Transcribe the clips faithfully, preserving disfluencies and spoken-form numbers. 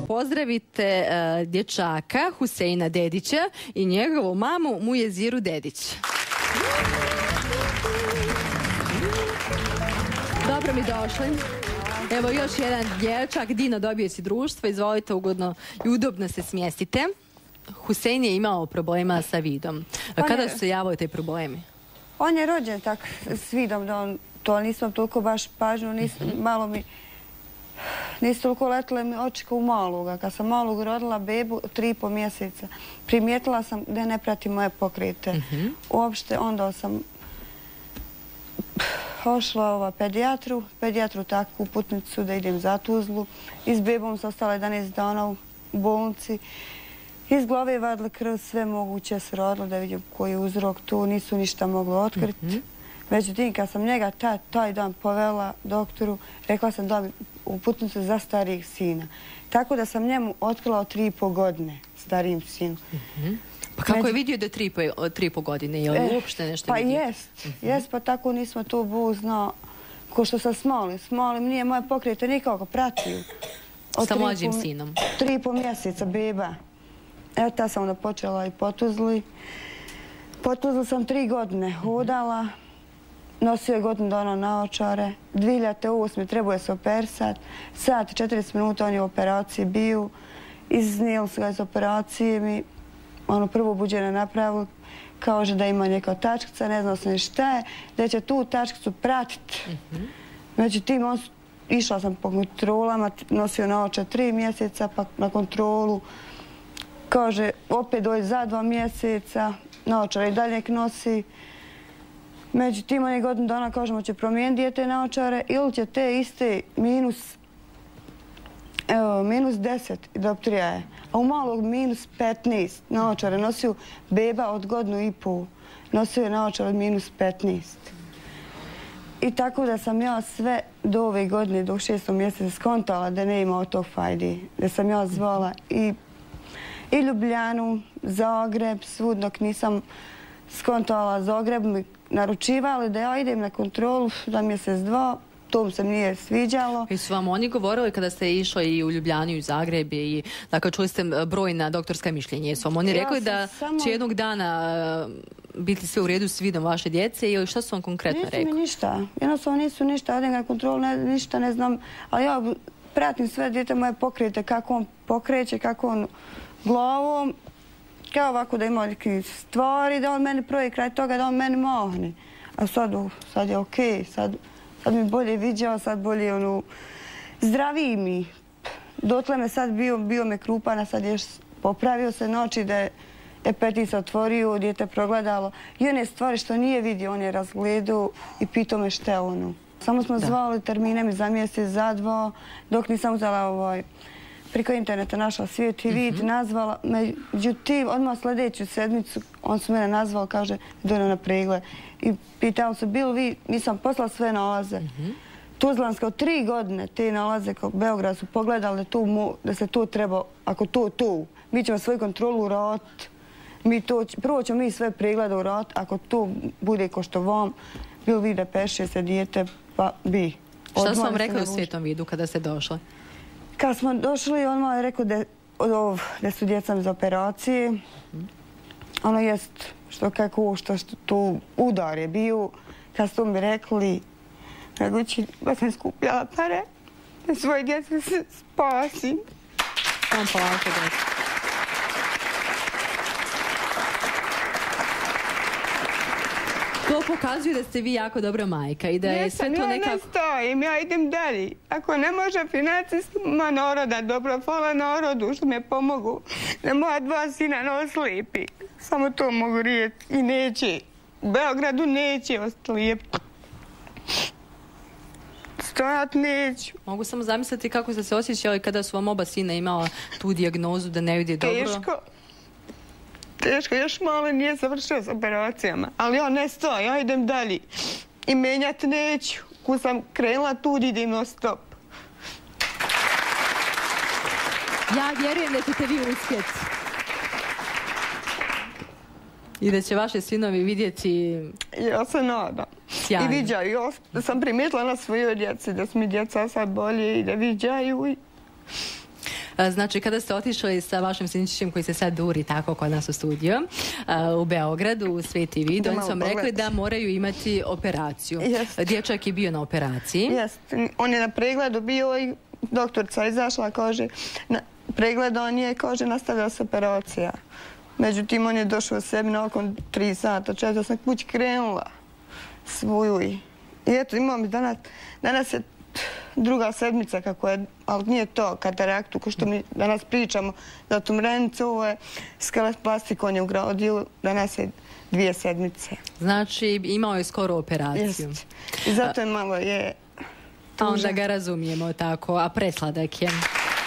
pozdravite uh, dječaka Huseina Dedića i njegovu mamu Mujeziru Dedić. Dobro mi došli. Evo još jedan dječak. Dino, dobio si društvo. Izvolite, ugodno i udobno se smjestite. Husein je imao problema sa vidom. A kada je... su se javili te problemi? On je rođen tak s vidom, da on, to nisam toliko baš pažnju, nis, mm-hmm. malo mi, nisu toliko letile mi oči kao u maloga. Kad sam malog rodila bebu, tri i po mjeseca, primijetila sam da ne prati moje pokrete. Mm-hmm. Uopšte, onda sam ošla ova pedijatru, pedijatru takvu uputnicu da idem za Tuzlu. I s bebom sam ostala jedanaest dana u bolnici. Iz glave vadila krv, sve moguće se rodilo da vidim koji je uzrok tu, nisu ništa mogli otkriti. Mm-hmm. Međutim, kad sam njega taj, taj dan povela doktoru, rekla sam da mi uputnicu za starijeg sina. Tako da sam njemu otkrila od tri i po godine, starijim sinu. Mm-hmm. Pa kako Među... je vidio da je tri, tri i po godine? Je li e, uopšte nešto pa vidio? Pa jest, mm-hmm. jest, pa tako nismo tu buzno, ko što sam smoli. Smolim, nije moje pokrete nikako pratio. Sa mlađim sinom? Tri i po mjeseca, beba. Evo, ta sam onda počela i po Tuzli. Po Tuzli sam tri godine hodala. Nosio je godinu dana naočare. dvije hiljade osme trebao je se operisat. Sat i četrdeset minuta on je u operaciji bio. Iznijeli su ga iz operacije. Mi ono prvo buđenje napravili. Kaže da ima neka tačkica, ne znao sam ni šta je. Da će tu tačkicu pratiti. Mm-hmm. Međutim, on su, išla sam po kontrolama. Nosio naočar tri mjeseca, pa na kontrolu. Kaže, opet dođe za dva mjeseca, naočare i dalje nosi. Međutim, on je godinu dana, kažemo, će promijeniti te naočare ili će te iste minus, evo, minus deset, dioptrija je. A u malog minus petnaest naočare nosio beba od godinu i pol. Nosio je naočare od minus petnaest. I tako da sam ja sve do ove godine, do šestog mjeseca skontala da ne ima od tog fajdi. Da sam ja zvala i I Ljubljanu, Zagreb, svud dok nisam skontala Zagreb, mi naručivali da ja idem na kontrolu za mjesec dva, to mi se nije sviđalo. I su vam oni govorili kada ste išli i u Ljubljanu i u Zagreb i dakle čuli ste brojna doktorska mišljenja, su vam oni rekli ja da samo... će jednog dana biti sve u redu s vidom vaše djece ili šta su vam konkretno nisu rekli? Nisu mi ništa, jednostavno nisu ništa, idem na kontrolu, ne, ništa ne znam, ali ja pratim sve djete moje pokrete, kako on pokreće, kako on glavom, kao ovako da ima neke stvari, da on meni proje kraj toga, da on meni mahne. A sad, sad je okej, sad, sad mi bolje viđao, sad bolje ono, zdraviji mi. Dotle me sad bio, bio me krupana, sad je popravio se noći da je epetis otvorio, dijete progledalo. I one stvari što nije vidio, on je razgledao i pitao me šta je ono. Samo smo da. zvali termine mi za mjesec, za dva, dok nisam uzela ovaj... priko interneta našla Svijet i vid, mm-hmm. nazvala. Međutim, odmah sljedeću sedmicu on su mene nazvali, kaže, dođe na pregled. I pitali su, bil vi, nisam poslala sve nalaze. Mm-hmm. Tuzlanska od tri godine te nalaze kao Beograd su pogledali da, tu, da se to treba, ako to tu, mi ćemo svoju kontrolu uraditi. Mi to, prvo ćemo mi sve preglede uraditi, ako to bude ko što vam, bil vi da peše se dijete, pa bi. Šta su vam rekli u Svijetom vidu kada ste došli? Kad smo došli, on malo je rekao da, o, da su djecom za operacije. Mm. Ono jest, što kako, što, što tu udar je bio. Kad su mi rekli, Dragući, ba sam skupljala pare, da svoje djece se spasim. On polako djece. To pokazuje da ste vi jako dobra majka i da je sve to nekako... Ja ne stojim, ja idem dalje. Ako ne može financijsima naroda, dobro, hvala narodu što me pomogu, da moja dva sina ne oslijepi. Samo to mogu rijeti i neće. U Beogradu neće oslijepiti. Stojat neću. Mogu samo zamisliti kako ste se osjećali kada su vam oba sina imala tu dijagnozu da ne vidi dobro. Teško. Teško, još malo nije završio s operacijama, ali ja ne stojim, ja idem dalje. I menjati neću. Ko sam krenula, tu idem na stop. Ja vjerujem da ćete vi uspjeti. I da će vaše sinovi vidjeti... Ja se nadam. Sjajno. I viđaju. Ja sam primijetila na svojoj djeci da su mi djeca sad bolje i da viđaju. Znači, kada ste otišli sa vašim sinčićem koji se sad duri tako kod nas u studiju u Beogradu, u Sveti Vid, oni su vam rekli da moraju imati operaciju. Dječak je bio na operaciji. Jest. On je na pregledu bio i doktorica izašla, kaže, pregled on je, kaže, nastavila se operacija. Međutim, on je došao sebi nakon tri sata, četiri sam kući krenula svoju i eto, imam i danas, danas je druga sedmica kako je, ali nije to kataraktu, ko što mi danas pričamo, za tumrenicu, ovo je skeleplastik, on je ugradio, danas je dvije sedmice. Znači, imao je skoro operaciju. Jest. I zato je malo je tužan. A onda ga razumijemo tako, a presladak je.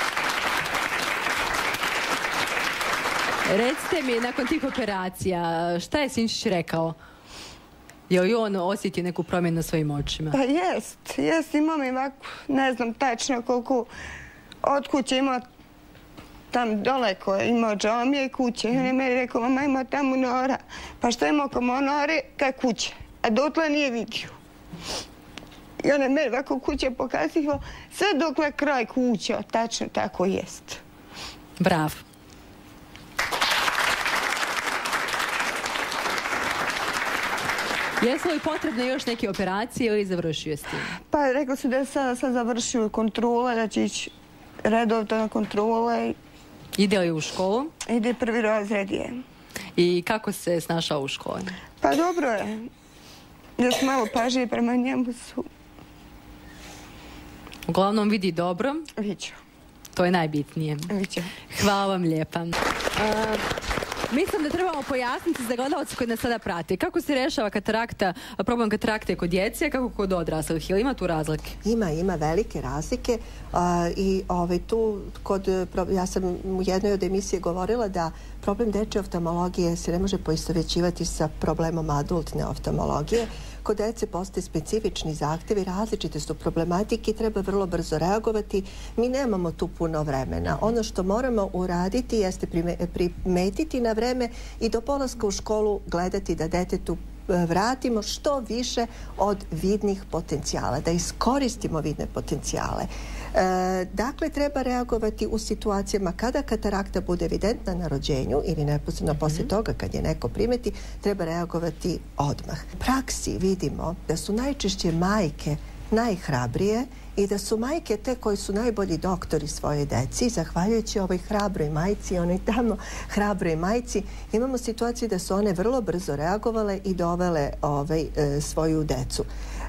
Recite mi, nakon tih operacija, šta je sinčić rekao? Je li on osjetio neku promjenu na svojim očima? Pa jest, jest, imam i ovako, ne znam tačno koliko od kuće ima tam daleko, ima džamije kuće. I on je meni rekao, mama ima tamo nora. Pa što ima oko nore, kaj kuće? A dotle nije vidio. I on je meni ovako kuće pokazio, sve dokle kraj kuće, tačno tako jest. Bravo. Jesu li potrebne još neke operacije ili završio s tim? Pa rekli su da je sad, sad završio kontrole, da će ići redovno na kontrole. Ide li u školu? Ide prvi razred je. I kako se snašao u školi? Pa dobro je. Da su malo pažnje prema njemu su. Uglavnom vidi dobro? Viđu. To je najbitnije. Viđu. Hvala vam lijepa. Uh, Mislim da trebamo pojasniti za gledalce koji nas sada prate. Kako se rješava katarakta, problem katarakte kod djece, a kako kod odraslih? Ili ima tu razlike? Ima, ima velike razlike. A, I ovaj, tu, kod, ja sam u jednoj od emisije govorila da problem dečje oftalmologije se ne može poistovjećivati sa problemom adultne oftalmologije. Kod dece postoje specifični zahtjevi, različite su problematike i treba vrlo brzo reagovati. Mi nemamo tu puno vremena. Ono što moramo uraditi jeste primetiti na vreme i do polaska u školu gledati da detetu vratimo što više od vidnih potencijala, da iskoristimo vidne potencijale. E, dakle, treba reagovati u situacijama kada katarakta bude evidentna na rođenju ili neposredno mm-hmm. poslije toga kad je neko primeti, treba reagovati odmah. U praksi vidimo da su najčešće majke najhrabrije i da su majke te koji su najbolji doktori svoje deci. Zahvaljujući ovoj hrabroj majci, onoj tamo hrabroj majci, imamo situaciju da su one vrlo brzo reagovale i dovele ovaj, e, svoju decu.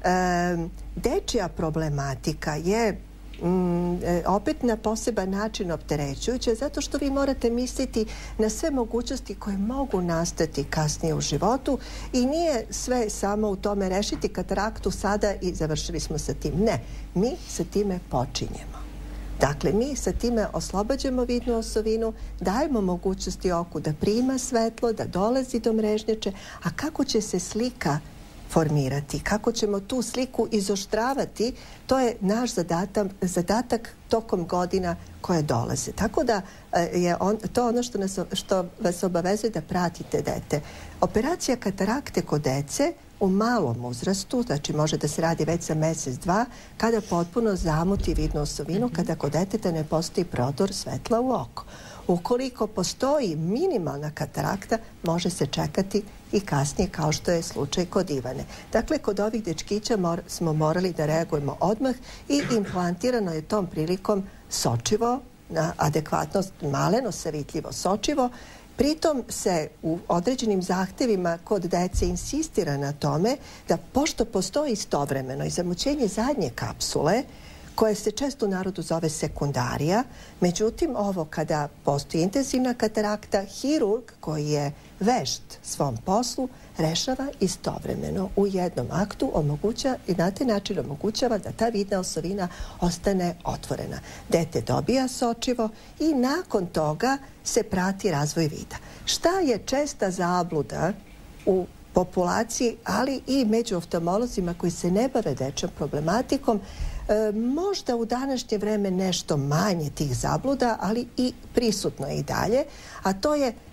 E, dečja problematika je Mm, opet na poseban način opterećujuće zato što vi morate misliti na sve mogućnosti koje mogu nastati kasnije u životu i nije sve samo u tome rešiti kataraktu sada i završili smo sa tim. Ne, mi sa time počinjemo. Dakle, mi sa time oslobađamo vidnu osovinu, dajemo mogućnosti oku da prima svetlo, da dolazi do mrežnjače, a kako će se slika formirati, kako ćemo tu sliku izoštravati, to je naš zadatak, zadatak tokom godina koje dolaze. Tako da je on, to ono što, nas, što vas obavezuje da pratite dete. Operacija katarakte kod dece u malom uzrastu, znači može da se radi već za mjesec, dva, kada potpuno zamuti vidnu osovinu, kada kod deteta ne postoji prodor svetla u oko. Ukoliko postoji minimalna katarakta, može se čekati i kasnije kao što je slučaj kod Ivane. Dakle, kod ovih dečkića mor, smo morali da reagujemo odmah i implantirano je tom prilikom sočivo, na adekvatnost maleno savitljivo sočivo. Pritom se u određenim zahtevima kod dece insistira na tome da pošto postoji istovremeno i zamućenje zadnje kapsule, koje se često u narodu zove sekundarija. Međutim, ovo kada postoji intenzivna katarakta, hirurg koji je vešt svom poslu rešava istovremeno u jednom aktu, omoguća i na taj način omogućava da ta vidna osovina ostane otvorena. Dete dobija sočivo i nakon toga se prati razvoj vida. Šta je česta zabluda u populaciji, ali i među oftalmolozima koji se ne bave dečjom problematikom? E, možda u današnje vreme nešto manje tih zabluda, ali i prisutno je i dalje, a to je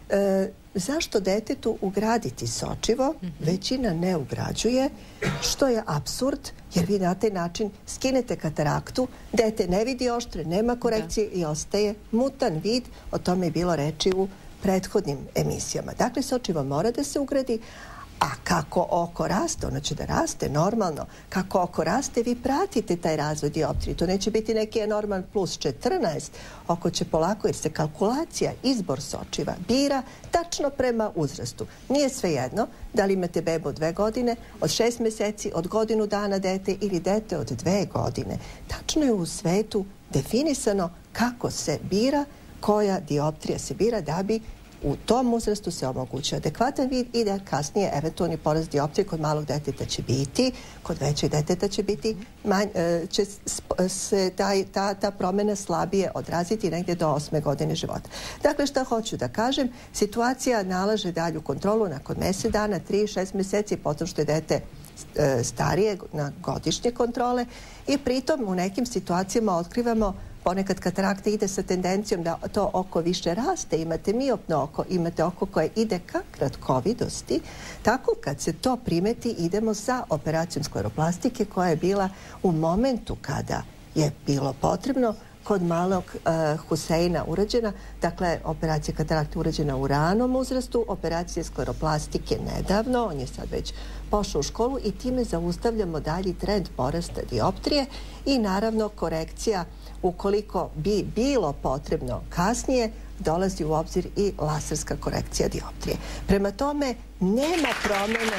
E, zašto detetu ugraditi sočivo? Većina ne ugrađuje, što je apsurd, jer vi na taj način skinete kataraktu, dete ne vidi oštre, nema korekcije i ostaje mutan vid. O tome je bilo reči u prethodnim emisijama. Dakle, sočivo mora da se ugradi, a kako oko raste, ono će da raste normalno. Kako oko raste, vi pratite taj razvoj dioptrije. To neće biti neki enorman plus četrnaest. Oko će polako, jer se kalkulacija, izbor sočiva bira tačno prema uzrastu. Nije svejedno da li imate bebu od dve godine, od šest meseci, od godinu dana dete ili dete od dve godine. Tačno je u svetu definisano kako se bira, koja dioptrija se bira da bi u tom uzrastu se omogućuje adekvatan vid i da kasnije eventualni porast dioptrije kod malog deteta će biti, kod većeg deteta će biti, manj, će se taj, ta, ta promjena slabije odraziti negdje do osme godine života. Dakle, šta hoću da kažem, situacija nalaže dalju kontrolu nakon mjesec dana, tri, šest mjeseci, potom što je dete starije na godišnje kontrole i pritom u nekim situacijama otkrivamo ponekad katarakta ide sa tendencijom da to oko više raste, imate miopno oko, imate oko koje ide ka kratkovidosti. Tako kad se to primeti idemo sa operacijom skleroplastike koja je bila u momentu kada je bilo potrebno kod malog uh, Huseina urađena. Dakle, operacija katarakte urađena u ranom uzrastu, operacija skleroplastike nedavno, on je sad već pošao u školu i time zaustavljamo dalji trend porasta dioptrije i naravno korekcija ukoliko bi bilo potrebno kasnije, dolazi u obzir i laserska korekcija dioptrije. Prema tome, nema promjene.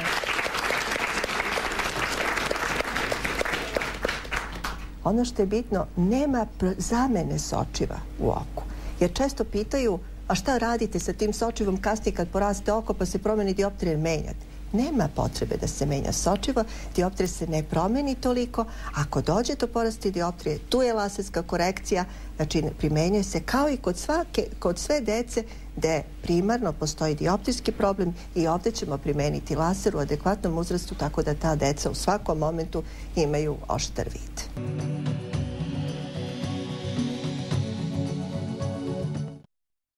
Ono što je bitno, nema zamene sočiva u oku. Jer često pitaju, a šta radite sa tim sočivom kasnije kad poraste oko pa se promeni dioptrije menjati? Nema potrebe da se menja sočivo, dioptrija se ne promeni toliko. Ako dođe do porasti dioptrije, tu je laserska korekcija, znači primenjuje se kao i kod, svake, kod sve dece gde primarno postoji dioptrijski problem i ovdje ćemo primeniti laser u adekvatnom uzrastu tako da ta deca u svakom momentu imaju oštar vid.